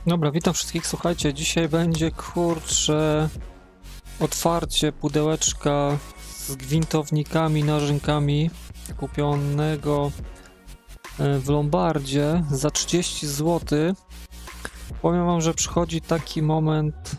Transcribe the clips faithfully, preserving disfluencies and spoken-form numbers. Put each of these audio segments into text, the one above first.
Dobra, witam wszystkich. Słuchajcie, dzisiaj będzie kurczę otwarcie pudełeczka z gwintownikami, nażynkami kupionego w Lombardzie za trzydzieści złotych. Powiem wam, że przychodzi taki moment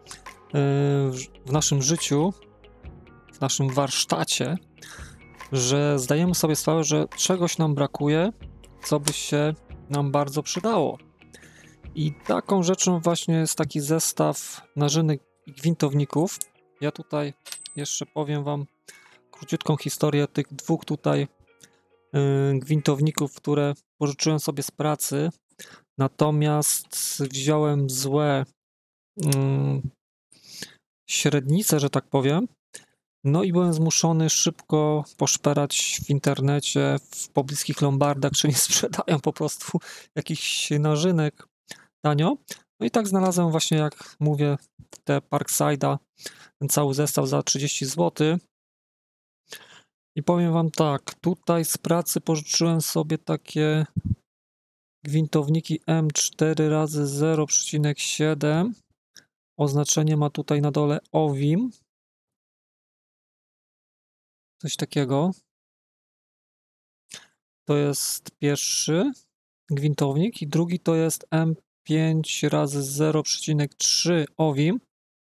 w naszym życiu, w naszym warsztacie, że zdajemy sobie sprawę, że czegoś nam brakuje, co by się nam bardzo przydało. I taką rzeczą właśnie jest taki zestaw narzynek i gwintowników. Ja tutaj jeszcze powiem wam króciutką historię tych dwóch tutaj yy, gwintowników, które pożyczyłem sobie z pracy. Natomiast wziąłem złe yy, średnice, że tak powiem. No i byłem zmuszony szybko poszperać w internecie, w pobliskich lombardach, czy nie sprzedają po prostu jakichś narzynek tanio. No i tak znalazłem właśnie, jak mówię, te Parkside'a, ten cały zestaw za trzydzieści złotych. I powiem wam tak, tutaj z pracy pożyczyłem sobie takie gwintowniki M cztery razy zero przecinek siedem. Oznaczenie ma tutaj na dole O W I M. Coś takiego. To jest pierwszy gwintownik i drugi to jest M pięć razy zero przecinek trzy O W I M.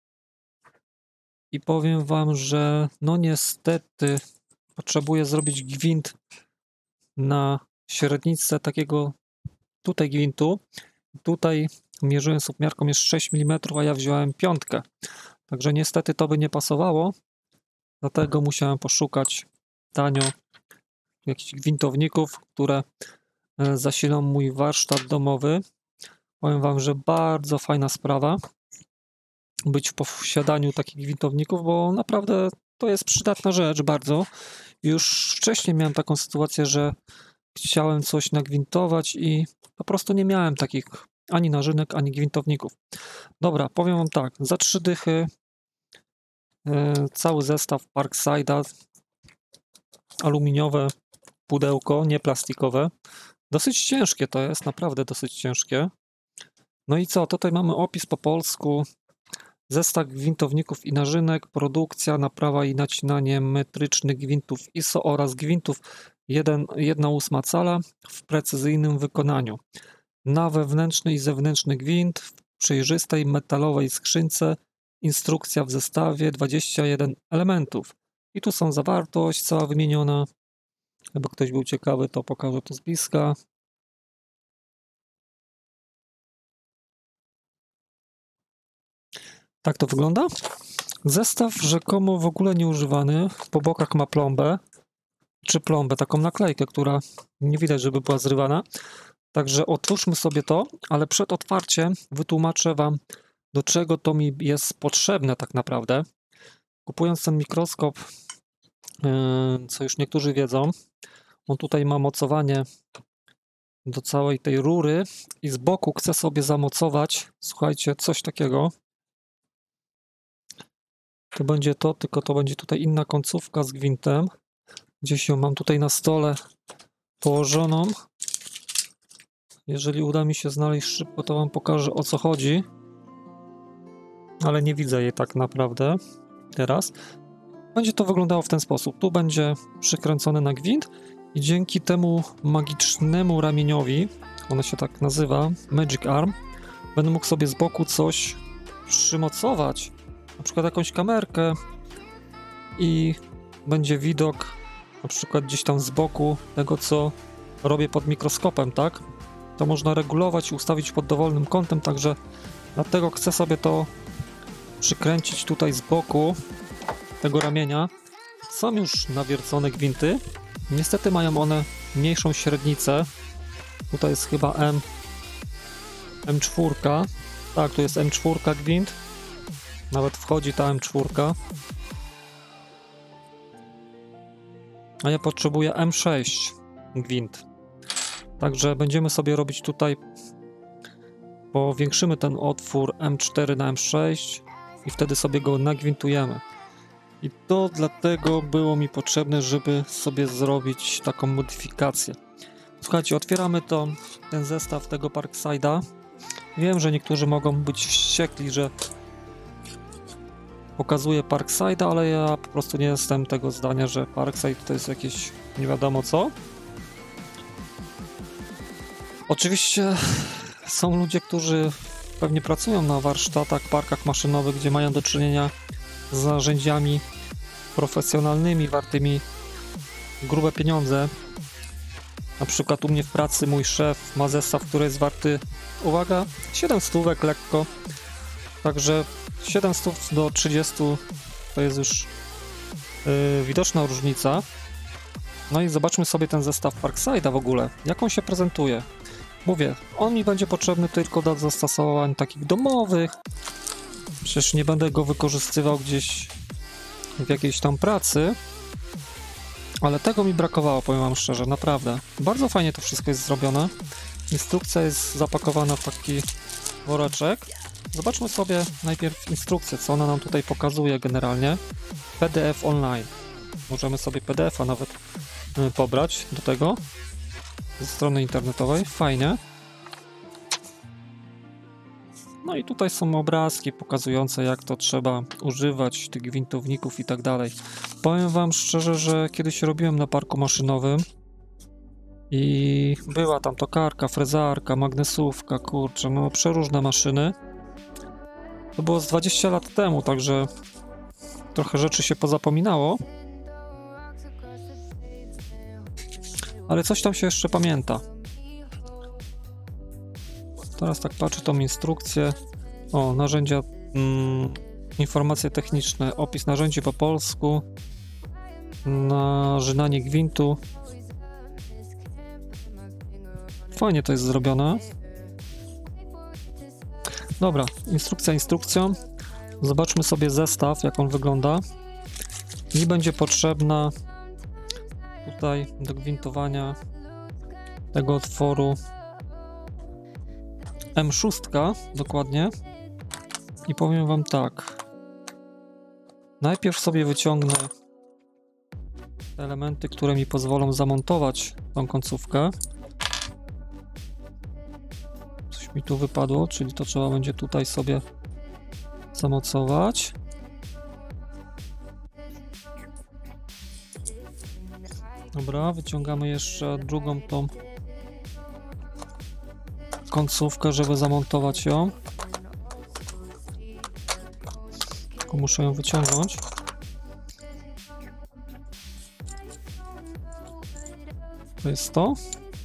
I powiem wam, że no niestety potrzebuję zrobić gwint na średnicę takiego tutaj gwintu. Tutaj mierzyłem submiarką jest sześć milimetrów, a ja wziąłem piątkę. Także niestety to by nie pasowało. Dlatego musiałem poszukać tanio jakichś gwintowników, które zasilą mój warsztat domowy. Powiem wam, że bardzo fajna sprawa być w posiadaniu takich gwintowników, bo naprawdę to jest przydatna rzecz bardzo. Już wcześniej miałem taką sytuację, że chciałem coś nagwintować i po prostu nie miałem takich ani narzynek, ani gwintowników. Dobra, powiem wam tak, za trzy dychy yy, cały zestaw Parkside'a, aluminiowe pudełko, nie plastikowe. Dosyć ciężkie to jest, naprawdę dosyć ciężkie. No i co, tutaj mamy opis po polsku. Zestaw gwintowników i narzynek, produkcja, naprawa i nacinanie metrycznych gwintów I S O oraz gwintów jedna ósma cala w precyzyjnym wykonaniu. Na wewnętrzny i zewnętrzny gwint w przejrzystej metalowej skrzynce. Instrukcja w zestawie, dwadzieścia jeden elementów. I tu są zawartość cała wymieniona. Jakby ktoś był ciekawy, to pokażę to z bliska. Tak to wygląda. Zestaw rzekomo w ogóle nieużywany. Po bokach ma plombę, czy plombę, taką naklejkę, która nie widać, żeby była zrywana. Także otwórzmy sobie to, ale przed otwarciem wytłumaczę wam, do czego to mi jest potrzebne tak naprawdę. Kupując ten mikroskop, co już niektórzy wiedzą, on tutaj ma mocowanie do całej tej rury i z boku chcę sobie zamocować, słuchajcie, coś takiego. To będzie to, tylko to będzie tutaj inna końcówka z gwintem. Gdzieś ją mam tutaj na stole położoną. Jeżeli uda mi się znaleźć szybko, to wam pokażę, o co chodzi. Ale nie widzę jej tak naprawdę teraz. Będzie to wyglądało w ten sposób. Tu będzie przykręcony na gwint i dzięki temu magicznemu ramieniowi, ono się tak nazywa, Magic Arm, będę mógł sobie z boku coś przymocować. Na przykład jakąś kamerkę i będzie widok na przykład gdzieś tam z boku tego, co robię pod mikroskopem, tak? To można regulować i ustawić pod dowolnym kątem, także dlatego chcę sobie to przykręcić tutaj z boku tego ramienia. Są już nawiercone gwinty. Niestety mają one mniejszą średnicę. Tutaj jest chyba M, M cztery. Tak, tu jest M cztery gwint. Nawet wchodzi ta M cztery. A ja potrzebuję M sześć gwint. Także będziemy sobie robić tutaj, powiększymy ten otwór M cztery na M sześć i wtedy sobie go nagwintujemy. I to dlatego było mi potrzebne, żeby sobie zrobić taką modyfikację. Słuchajcie, otwieramy to, ten zestaw tego Parkside'a Wiem, że niektórzy mogą być wściekli, że pokazuję Parkside, ale ja po prostu nie jestem tego zdania, że Parkside to jest jakieś nie wiadomo co. Oczywiście są ludzie, którzy pewnie pracują na warsztatach, parkach maszynowych, gdzie mają do czynienia z narzędziami profesjonalnymi, wartymi grube pieniądze. Na przykład u mnie w pracy mój szef ma zestaw, który jest warty, uwaga, siedem stówek lekko. Także siedem stów do trzydziestu to jest już yy, widoczna różnica. No i zobaczmy sobie ten zestaw Parkside'a w ogóle, jak on się prezentuje. Mówię, on mi będzie potrzebny tylko do zastosowań takich domowych. Przecież nie będę go wykorzystywał gdzieś w jakiejś tam pracy. Ale tego mi brakowało, powiem wam szczerze, naprawdę. Bardzo fajnie to wszystko jest zrobione. Instrukcja jest zapakowana w taki woreczek. Zobaczmy sobie najpierw instrukcję, co ona nam tutaj pokazuje generalnie. P D F online. Możemy sobie P D F a nawet y, pobrać do tego ze strony internetowej. Fajnie. No i tutaj są obrazki pokazujące, jak to trzeba używać tych gwintowników i tak dalej. Powiem wam szczerze, że kiedyś robiłem na parku maszynowym i była tam tokarka, frezarka, magnesówka, kurczę, no przeróżne maszyny. To było z dwadzieścia lat temu, także trochę rzeczy się pozapominało. Ale coś tam się jeszcze pamięta. Teraz tak patrzę tą instrukcję. O, narzędzia, mm, informacje techniczne, opis narzędzi po polsku, narzynanie gwintu. Fajnie to jest zrobione. Dobra, instrukcja instrukcją. Zobaczmy sobie zestaw, jak on wygląda. Mi będzie potrzebna tutaj do gwintowania tego otworu M sześć dokładnie i powiem wam tak, najpierw sobie wyciągnę elementy, które mi pozwolą zamontować tą końcówkę. Coś mi tu wypadło, czyli to trzeba będzie tutaj sobie zamocować. Dobra, wyciągamy jeszcze drugą tą końcówkę, żeby zamontować ją. Tylko muszę ją wyciągnąć. To jest to.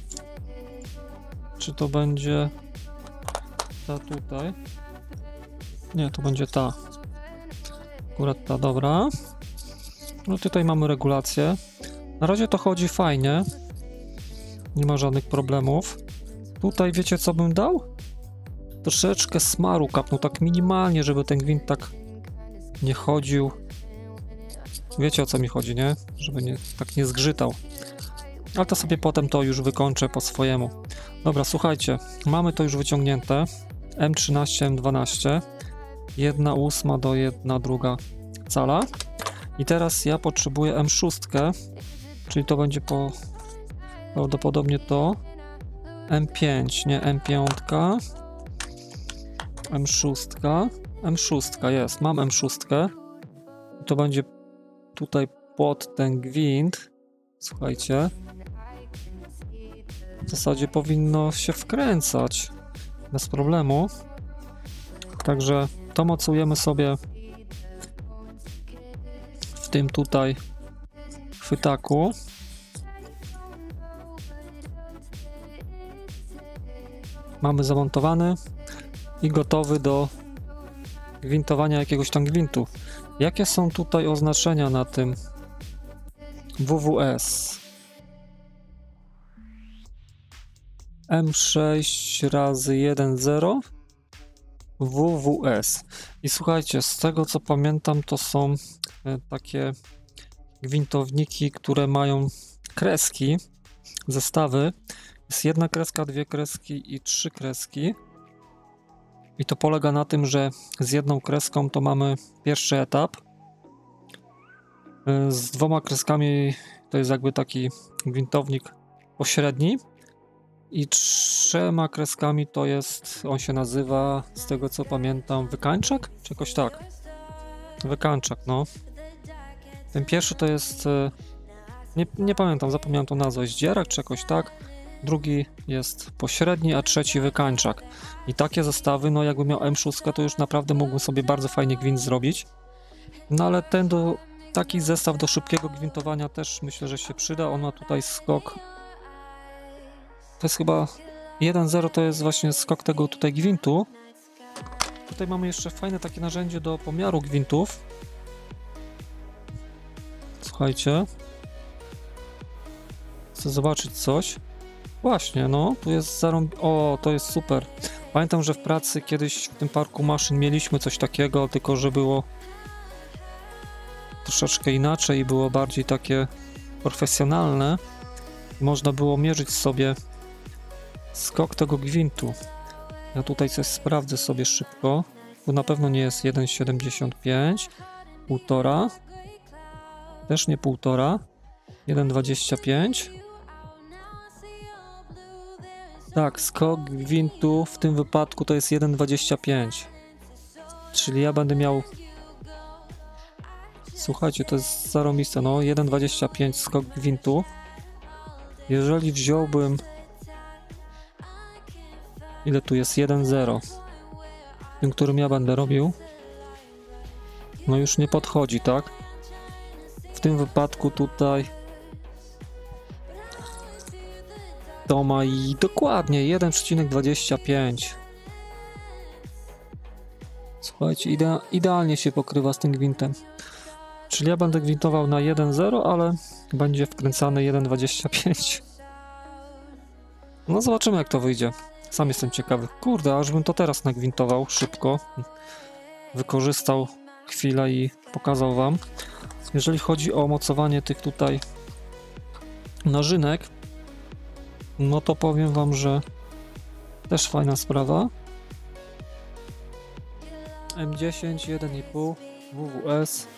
Czy to będzie ta tutaj? Nie, to będzie ta. Akurat ta, dobra. No tutaj mamy regulację. Na razie to chodzi fajnie. Nie ma żadnych problemów. Tutaj wiecie, co bym dał? Troszeczkę smaru kapnął, tak minimalnie, żeby ten gwint tak nie chodził. Wiecie, o co mi chodzi, nie? Żeby nie, tak nie zgrzytał. Ale to sobie potem to już wykończę po swojemu. Dobra, słuchajcie, mamy to już wyciągnięte. M trzynaście, M dwanaście. Jedna ósma do jedna druga cala. I teraz ja potrzebuję M sześć, czyli to będzie po prawdopodobnie to. M pięć, nie M pięć. M sześć. M sześć jest, mam M sześć. To będzie tutaj pod ten gwint. Słuchajcie. W zasadzie powinno się wkręcać bez problemu. Także to mocujemy sobie w tym tutaj chwytaku. Mamy zamontowany i gotowy do gwintowania jakiegoś tam gwintu. Jakie są tutaj oznaczenia na tym W W S? M sześć razy jeden zero W W S. I słuchajcie, z tego co pamiętam, to są takie gwintowniki, które mają kreski, zestawy. Jest jedna kreska, dwie kreski i trzy kreski. I to polega na tym, że z jedną kreską to mamy pierwszy etap. Z dwoma kreskami to jest jakby taki gwintownik pośredni. i trzema kreskami to jest, on się nazywa, z tego co pamiętam, wykańczak? Czy jakoś tak? Wykańczak, no. Ten pierwszy to jest, nie, nie pamiętam, zapomniałem tą nazwę, zdzierak czy jakoś tak. Drugi jest pośredni, a trzeci wykańczak. I takie zestawy, no jakbym miał M sześć, to już naprawdę mógłbym sobie bardzo fajnie gwint zrobić. No ale ten do, taki zestaw do szybkiego gwintowania też myślę, że się przyda. On ma tutaj skok. To jest chyba jeden zero, to jest właśnie skok tego tutaj gwintu. Tutaj mamy jeszcze fajne takie narzędzie do pomiaru gwintów. Słuchajcie. Chcę zobaczyć coś. Właśnie, no, tu jest zarąb... O, to jest super. Pamiętam, że w pracy kiedyś w tym parku maszyn mieliśmy coś takiego, tylko że było troszeczkę inaczej i było bardziej takie profesjonalne. Można było mierzyć sobie skok tego gwintu. Ja tutaj coś sprawdzę sobie szybko. Tu na pewno nie jest jeden siedemdziesiąt pięć, półtora, też nie półtora, jeden dwadzieścia pięć. Tak, skok gwintu w tym wypadku to jest jeden dwadzieścia pięć. Czyli ja będę miał... Słuchajcie, to jest zarąbiste, no, jeden dwadzieścia pięć skok gwintu. Jeżeli wziąłbym... Ile tu jest? jeden zero. Tym, którym ja będę robił. No już nie podchodzi, tak? W tym wypadku tutaj... To ma i dokładnie jeden dwadzieścia pięć. Słuchajcie, idea, idealnie się pokrywa z tym gwintem. Czyli ja będę gwintował na jeden zero, ale będzie wkręcany jeden dwadzieścia pięć. No zobaczymy, jak to wyjdzie. Sam jestem ciekawy. Kurde, aż bym to teraz nagwintował szybko. Wykorzystał chwilę i pokazał wam. Jeżeli chodzi o mocowanie tych tutaj narzynek, no to powiem wam, że też fajna sprawa. M dziesięć, jeden i pół, W W S.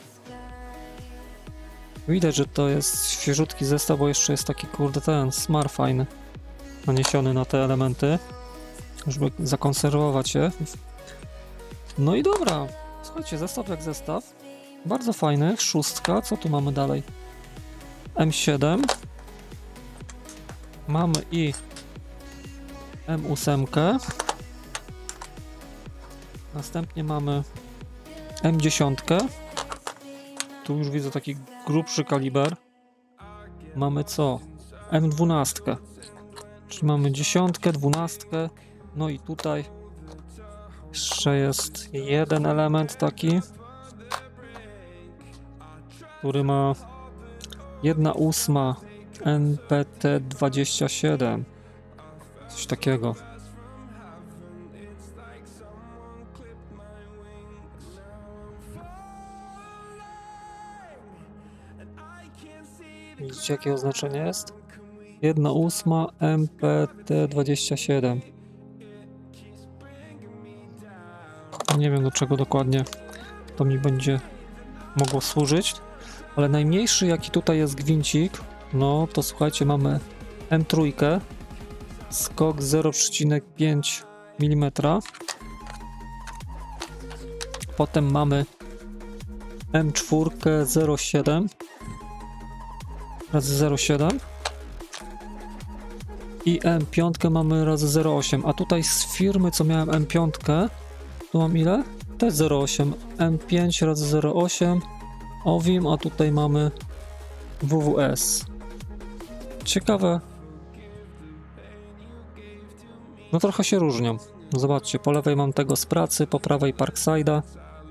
Widać, że to jest świeżutki zestaw, bo jeszcze jest taki, kurde, ten smar fajny naniesiony na te elementy, żeby zakonserwować je. No i dobra, słuchajcie, zestaw jak zestaw, bardzo fajny, szóstka, co tu mamy dalej? M siedem, mamy i M osiem, następnie mamy M dziesięć, tu już widzę taki grubszy kaliber, mamy co? M dwanaście, czyli mamy dziesiątkę, dwunastkę, no i tutaj jeszcze jest jeden element taki, który ma jedna ósma N P T dwadzieścia siedem, coś takiego. Widzicie, jakie oznaczenie jest? jedna ósma M P T dwadzieścia siedem. Nie wiem, do czego dokładnie to mi będzie mogło służyć, ale najmniejszy, jaki tutaj jest gwincik, no to słuchajcie, mamy M trzy, skok zero przecinek pięć milimetra, potem mamy M cztery zero siedem razy zero przecinek siedem i M pięć mamy razy zero przecinek osiem, a tutaj z firmy, co miałem M pięć, tu mam ile? Też zero przecinek osiem, M pięć razy zero przecinek osiem Ovim, a tutaj mamy W W S. Ciekawe. No trochę się różnią. Zobaczcie, po lewej mam tego z pracy, po prawej Parkside'a.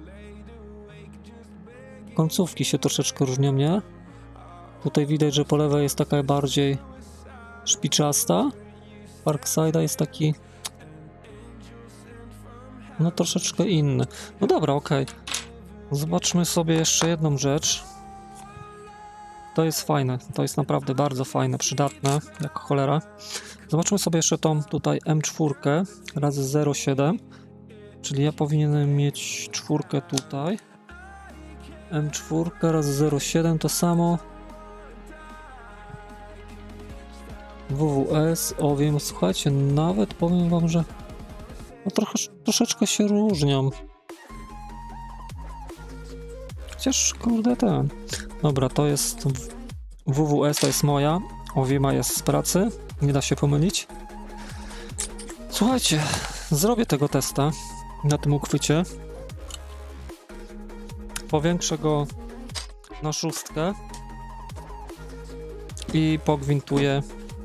Końcówki się troszeczkę różnią, nie? Tutaj widać, że po lewej jest taka bardziej szpiczasta. Parkside'a jest taki no troszeczkę inny. No dobra, okej. Okay. Zobaczmy sobie jeszcze jedną rzecz. To jest fajne, to jest naprawdę bardzo fajne, przydatne, jak cholera. Zobaczmy sobie jeszcze tą tutaj M cztery razy zero przecinek siedem, czyli ja powinienem mieć czwórkę tutaj. M cztery razy zero przecinek siedem to samo. W W S, Ovim, słuchajcie, nawet powiem wam, że no trochę, troszeczkę się różnią. Chociaż, kurde, ten. Dobra, to jest W W S, to jest moja, Ovima jest z pracy, nie da się pomylić. Słuchajcie, zrobię tego testa na tym uchwycie. Powiększę go na szóstkę i pogwintuję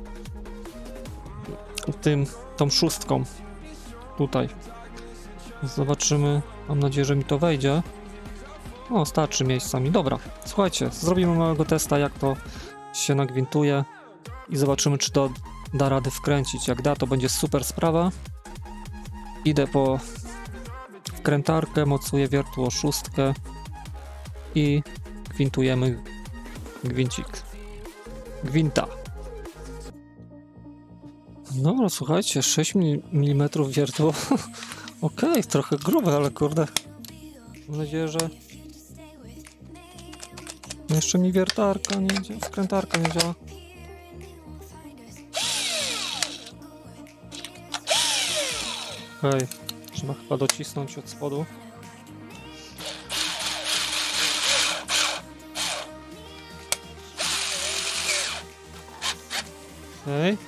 tym, tą szóstką tutaj. Zobaczymy, mam nadzieję, że mi to wejdzie. O, starczy miejscami. Dobra, słuchajcie, zrobimy małego testa, jak to się nagwintuje i zobaczymy, czy to da rady wkręcić. Jak da, to będzie super sprawa. Idę po wkrętarkę, mocuję wiertło szóstkę i gwintujemy gwincik. Gwinta. Dobra, słuchajcie, sześć milimetrów wiertło. Okej, okay, trochę grube, ale kurde. Mam nadzieję, że jeszcze mi wiertarka nie działa, wkrętarka nie działa. Okej, okay. Trzeba chyba docisnąć od spodu. Okej. Okay.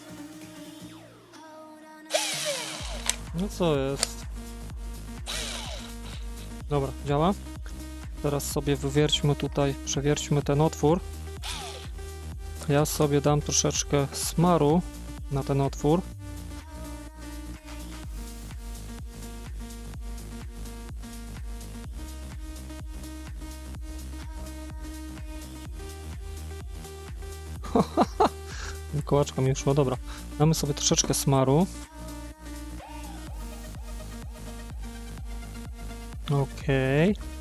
No co jest? Dobra, działa. Teraz sobie wywierćmy tutaj, przewierćmy ten otwór. Ja sobie dam troszeczkę smaru na ten otwór. Kołaczka mi szło, dobra. Damy sobie troszeczkę smaru. Okej. Okay.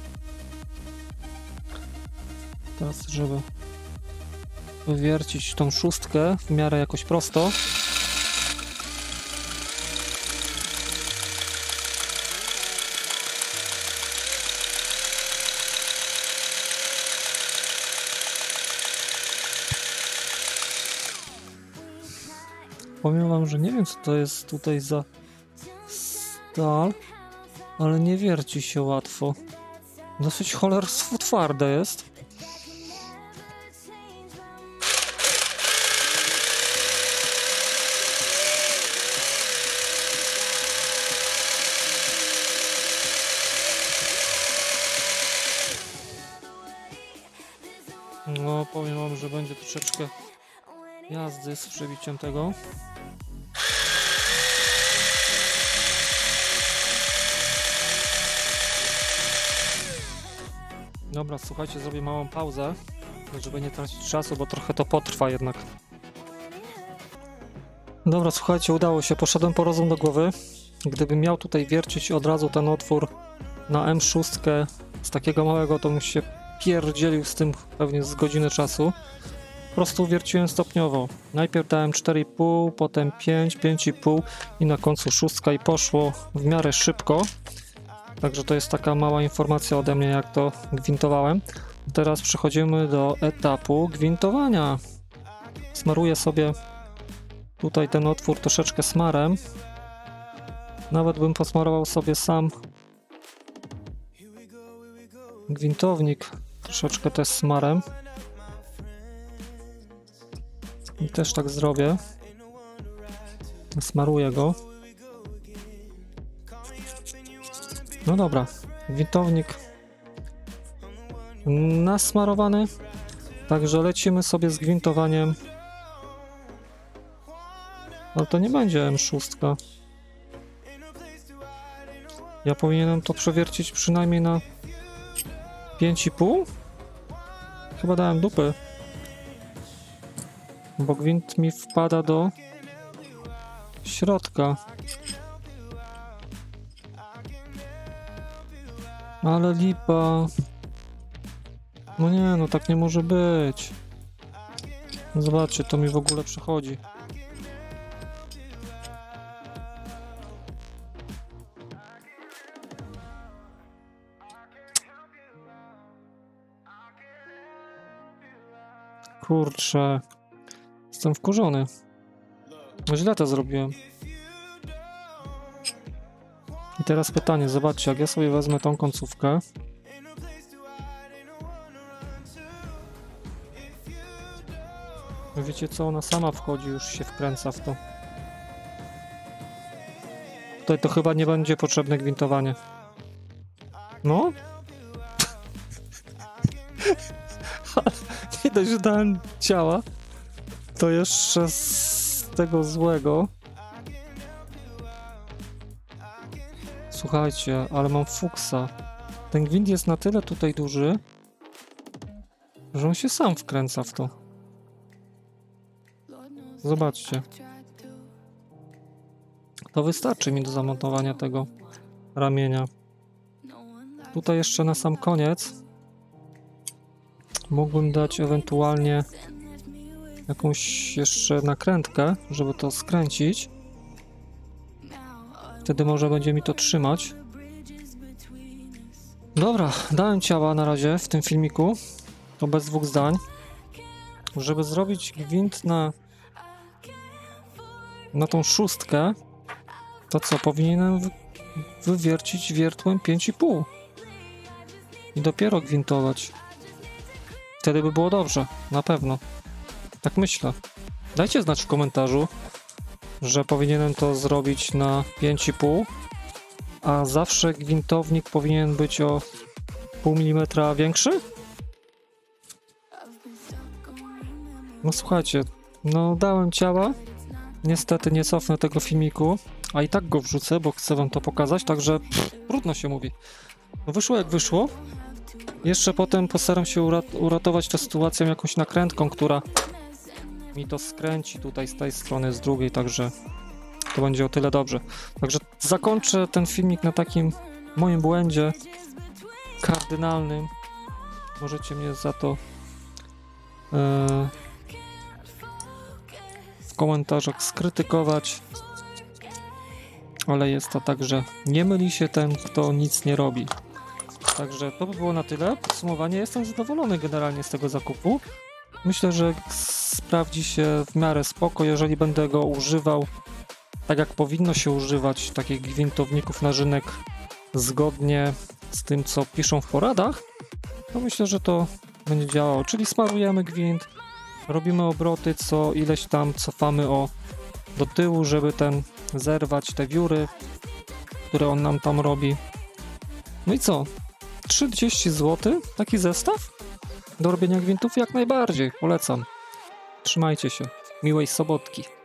Teraz, żeby wywiercić tą szóstkę w miarę jakoś prosto. Powiem wam, że nie wiem, co to jest tutaj za stal, ale nie wierci się łatwo. Dosyć cholerstwo twarde jest. No, powiem wam, że będzie troszeczkę jazdy z przebiciem tego. Dobra, słuchajcie, zrobię małą pauzę, żeby nie tracić czasu, bo trochę to potrwa jednak. Dobra, słuchajcie, udało się, poszedłem po rozum do głowy. Gdybym miał tutaj wiercić od razu ten otwór na M sześć z takiego małego, to bym się pierdzielił z tym pewnie z godziny czasu. Po prostu wierciłem stopniowo. Najpierw dałem cztery i pół, potem pięć, pięć i pół i na końcu szóstka i poszło w miarę szybko. Także to jest taka mała informacja ode mnie, jak to gwintowałem. Teraz przechodzimy do etapu gwintowania. Smaruję sobie tutaj ten otwór troszeczkę smarem. Nawet bym posmarował sobie sam gwintownik troszeczkę też smarem. I też tak zrobię. Smaruję go. No dobra, gwintownik nasmarowany. Także lecimy sobie z gwintowaniem. Ale to nie będzie M sześć. Ja powinienem to przewiercić przynajmniej na pięć i pół? Chyba dałem dupy. Bo gwint mi wpada do środka. Ale lipa. No nie, no tak nie może być. Zobaczcie, to mi w ogóle przechodzi. Kurczę. Jestem wkurzony. No źle to zrobiłem. I teraz pytanie, zobaczcie, jak ja sobie wezmę tą końcówkę. Wiecie co, ona sama wchodzi, już się wkręca w to. Tutaj to chyba nie będzie potrzebne gwintowanie. No? Nie dość, że dałem ciała, to jeszcze z tego złego. Słuchajcie, ale mam fuksa. Ten gwint jest na tyle tutaj duży, że on się sam wkręca w to. Zobaczcie. To wystarczy mi do zamontowania tego ramienia. Tutaj jeszcze na sam koniec mógłbym dać ewentualnie jakąś jeszcze nakrętkę, żeby to skręcić. Wtedy może będzie mi to trzymać. Dobra, dałem ciała na razie w tym filmiku. To bez dwóch zdań. Żeby zrobić gwint na na tą szóstkę, to co, powinienem wy wywiercić wiertłem pięć i pół i dopiero gwintować. Wtedy by było dobrze, na pewno. Tak myślę. Dajcie znać w komentarzu, że powinienem to zrobić na pięć i pół, a zawsze gwintownik powinien być o pół milimetra większy? No słuchajcie, no dałem ciała, niestety nie cofnę tego filmiku, a i tak go wrzucę, bo chcę wam to pokazać, także pff, trudno się mówi. No wyszło jak wyszło. Jeszcze potem postaram się urat uratować tę sytuację jakąś nakrętką, która mi to skręci tutaj z tej strony, z drugiej, także to będzie o tyle dobrze. Także zakończę ten filmik na takim moim błędzie kardynalnym. Możecie mnie za to e, w komentarzach skrytykować, ale jest to tak, że nie myli się ten, kto nic nie robi. Także to by było na tyle. Podsumowanie, jestem zadowolony generalnie z tego zakupu. Myślę, że sprawdzi się w miarę spoko, jeżeli będę go używał tak jak powinno się używać takich gwintowników na rynek zgodnie z tym, co piszą w poradach, to myślę, że to będzie działało. Czyli smarujemy gwint, robimy obroty, co ileś tam cofamy o do tyłu, żeby ten zerwać te wióry, które on nam tam robi. No i co? trzydzieści złotych taki zestaw do robienia gwintów jak najbardziej polecam. Trzymajcie się. Miłej sobotki.